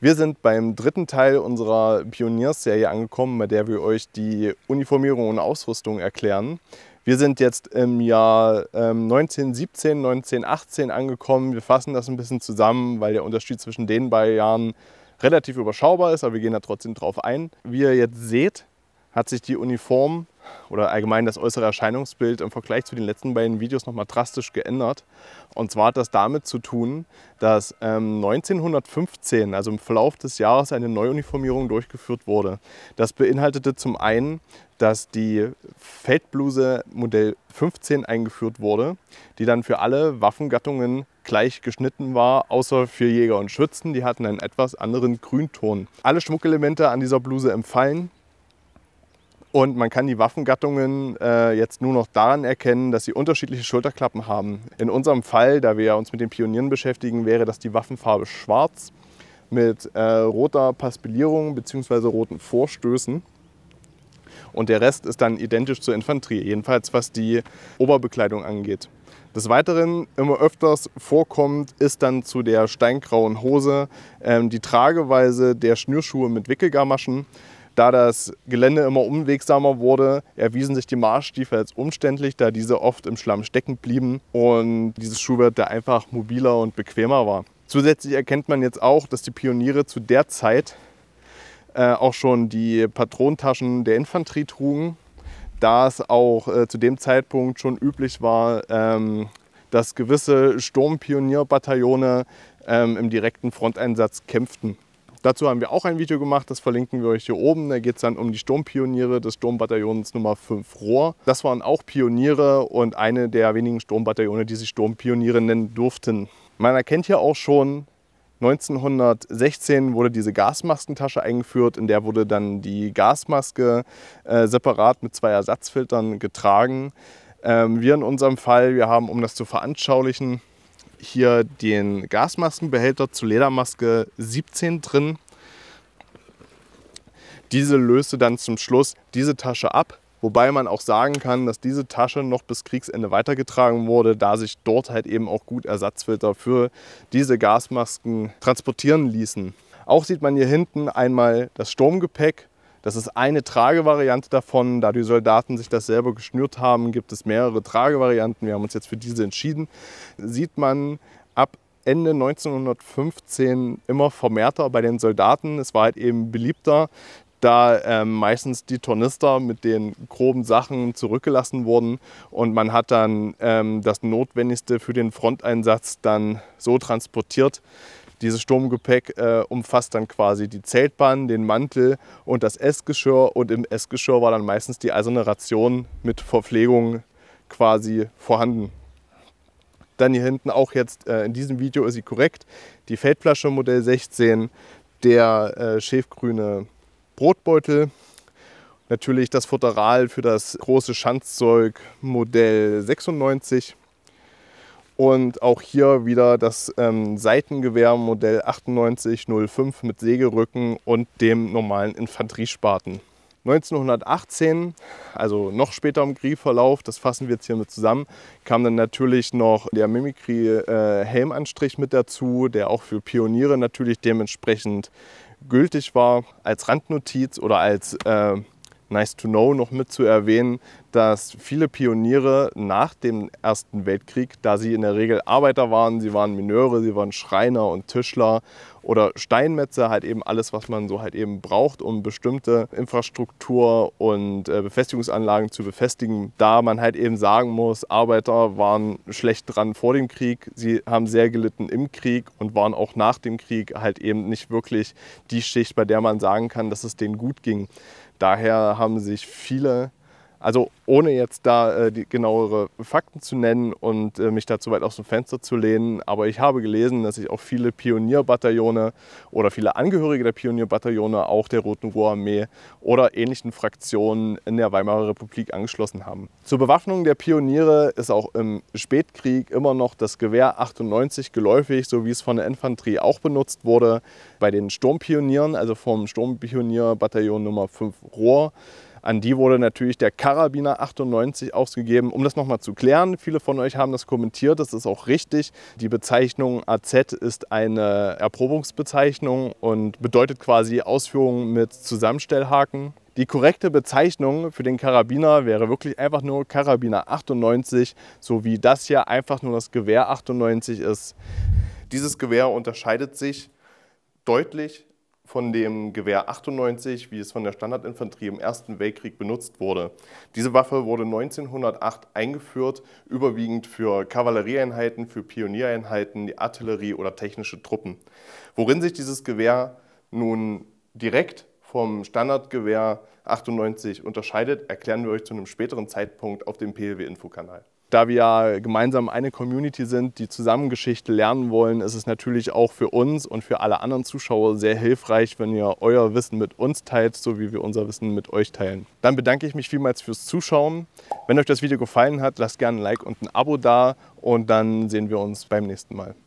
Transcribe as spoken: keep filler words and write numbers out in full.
Wir sind beim dritten Teil unserer Pioniersserie angekommen, bei der wir euch die Uniformierung und Ausrüstung erklären. Wir sind jetzt im Jahr ähm, neunzehnhundertsiebzehn, neunzehnhundertachtzehn angekommen. Wir fassen das ein bisschen zusammen, weil der Unterschied zwischen den beiden Jahren relativ überschaubar ist, aber wir gehen da trotzdem drauf ein. Wie ihr jetzt seht, hat sich die Uniform oder allgemein das äußere Erscheinungsbild im Vergleich zu den letzten beiden Videos nochmal drastisch geändert. Und zwar hat das damit zu tun, dass ähm, neunzehnhundertfünfzehn, also im Verlauf des Jahres, eine Neuuniformierung durchgeführt wurde. Das beinhaltete zum einen, dass die Feldbluse Modell fünfzehn eingeführt wurde, die dann für alle Waffengattungen gleich geschnitten war, außer für Jäger und Schützen. Die hatten einen etwas anderen Grünton. Alle Schmuckelemente an dieser Bluse entfallen. Und man kann die Waffengattungen äh, jetzt nur noch daran erkennen, dass sie unterschiedliche Schulterklappen haben. In unserem Fall, da wir uns mit den Pionieren beschäftigen, wäre das die Waffenfarbe schwarz mit äh, roter Paspellierung bzw. roten Vorstößen. Und der Rest ist dann identisch zur Infanterie, jedenfalls was die Oberbekleidung angeht. Des Weiteren immer öfters vorkommt, ist dann zu der steingrauen Hose ähm, die Trageweise der Schnürschuhe mit Wickelgamaschen. Da das Gelände immer unwegsamer wurde, erwiesen sich die Marschstiefel als umständlich, da diese oft im Schlamm stecken blieben und dieses Schuhwerk da einfach mobiler und bequemer war. Zusätzlich erkennt man jetzt auch, dass die Pioniere zu der Zeit äh, auch schon die Patronentaschen der Infanterie trugen, da es auch äh, zu dem Zeitpunkt schon üblich war, ähm, dass gewisse Sturmpionierbataillone ähm, im direkten Fronteinsatz kämpften. Dazu haben wir auch ein Video gemacht, das verlinken wir euch hier oben. Da geht es dann um die Sturmpioniere des Sturmbataillons Nummer fünf Rohr. Das waren auch Pioniere und eine der wenigen Sturmbataillone, die sich Sturmpioniere nennen durften. Man erkennt hier auch schon, neunzehnhundertsechzehn wurde diese Gasmaskentasche eingeführt. In der wurde dann die Gasmaske äh, separat mit zwei Ersatzfiltern getragen. Ähm, wir in unserem Fall, wir haben, um das zu veranschaulichen, hier den Gasmaskenbehälter zur Ledermaske siebzehn drin. Diese löste dann zum Schluss diese Tasche ab, wobei man auch sagen kann, dass diese Tasche noch bis Kriegsende weitergetragen wurde, da sich dort halt eben auch gut Ersatzfilter für diese Gasmasken transportieren ließen. Auch sieht man hier hinten einmal das Sturmgepäck. Das ist eine Tragevariante davon. Da die Soldaten sich das selber geschnürt haben, gibt es mehrere Tragevarianten. Wir haben uns jetzt für diese entschieden. Sieht man ab Ende neunzehnhundertfünfzehn immer vermehrter bei den Soldaten. Es war halt eben beliebter, da ähm, meistens die Tornister mit den groben Sachen zurückgelassen wurden und man hat dann ähm, das Notwendigste für den Fronteinsatz dann so transportiert. Dieses Sturmgepäck äh, umfasst dann quasi die Zeltbahn, den Mantel und das Essgeschirr. Und im Essgeschirr war dann meistens die eiserne Ration mit Verpflegung quasi vorhanden. Dann hier hinten auch jetzt, äh, in diesem Video ist sie korrekt, die Feldflasche Modell sechzehn, der äh, schäfgrüne Brotbeutel, natürlich das Futteral für das große Schanzzeug Modell sechsundneunzig. Und auch hier wieder das ähm, Seitengewehr Modell achtundneunzig null fünf mit Sägerücken und dem normalen Infanteriespaten. neunzehnhundertachtzehn, also noch später im Kriegsverlauf, das fassen wir jetzt hier mit zusammen, kam dann natürlich noch der Mimikry-Helmanstrich äh, mit dazu, der auch für Pioniere natürlich dementsprechend gültig war. Als Randnotiz oder als äh, nice to know noch mit zu erwähnen, dass viele Pioniere nach dem Ersten Weltkrieg, da sie in der Regel Arbeiter waren, sie waren Mineure, sie waren Schreiner und Tischler oder Steinmetze, halt eben alles, was man so halt eben braucht, um bestimmte Infrastruktur und äh, Befestigungsanlagen zu befestigen. Da man halt eben sagen muss, Arbeiter waren schlecht dran vor dem Krieg, sie haben sehr gelitten im Krieg und waren auch nach dem Krieg halt eben nicht wirklich die Schicht, bei der man sagen kann, dass es denen gut ging. Daher haben sich viele, also ohne jetzt da äh, die genauere Fakten zu nennen und äh, mich da zu weit aus dem Fenster zu lehnen, aber ich habe gelesen, dass sich auch viele Pionierbataillone oder viele Angehörige der Pionierbataillone auch der Roten Ruhrarmee oder ähnlichen Fraktionen in der Weimarer Republik angeschlossen haben. Zur Bewaffnung der Pioniere ist auch im Spätkrieg immer noch das Gewehr achtundneunzig geläufig, so wie es von der Infanterie auch benutzt wurde. Bei den Sturmpionieren, also vom Sturmpionierbataillon Nummer fünf Rohr, An die wurde natürlich der Karabiner achtundneunzig ausgegeben. Um das nochmal zu klären, viele von euch haben das kommentiert, das ist auch richtig. Die Bezeichnung A Z ist eine Erprobungsbezeichnung und bedeutet quasi Ausführung mit Zusammenstellhaken. Die korrekte Bezeichnung für den Karabiner wäre wirklich einfach nur Karabiner achtundneunzig, so wie das hier einfach nur das Gewehr achtundneunzig ist. Dieses Gewehr unterscheidet sich deutlich von dem Gewehr achtundneunzig, wie es von der Standardinfanterie im Ersten Weltkrieg benutzt wurde. Diese Waffe wurde neunzehnhundertacht eingeführt, überwiegend für Kavallerieeinheiten, für Pioniereinheiten, die Artillerie oder technische Truppen. Worin sich dieses Gewehr nun direkt vom Standardgewehr achtundneunzig unterscheidet, erklären wir euch zu einem späteren Zeitpunkt auf dem P L W-Info-Kanal. Da wir ja gemeinsam eine Community sind, die zusammen Geschichte lernen wollen, ist es natürlich auch für uns und für alle anderen Zuschauer sehr hilfreich, wenn ihr euer Wissen mit uns teilt, so wie wir unser Wissen mit euch teilen. Dann bedanke ich mich vielmals fürs Zuschauen. Wenn euch das Video gefallen hat, lasst gerne ein Like und ein Abo da und dann sehen wir uns beim nächsten Mal.